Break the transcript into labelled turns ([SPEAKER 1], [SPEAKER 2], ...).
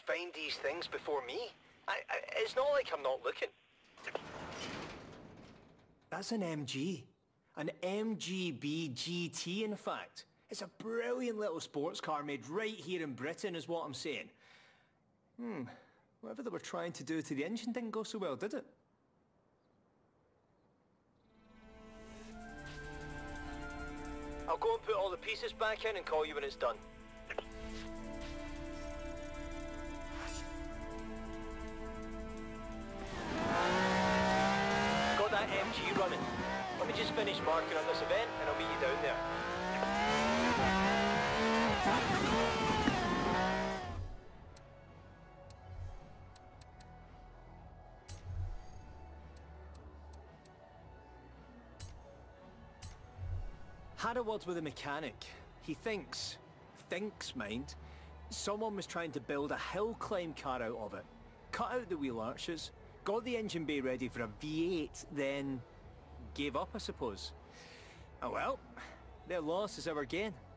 [SPEAKER 1] find these things before me. It's not like I'm not looking. That's an MG. An MGB GT, in fact. It's a brilliant little sports car made right here in Britain, is what I'm saying. Whatever they were trying to do to the engine didn't go so well, did it? I'll go and put all the pieces back in and call you when it's done. Got that MG running. Let me just finish marking on this event and I'll meet you down there. Had a word with a mechanic. He thinks, mind, someone was trying to build a hill climb car out of it. Cut out the wheel arches, got the engine bay ready for a V8, then gave up, I suppose. Oh well, their loss is our gain.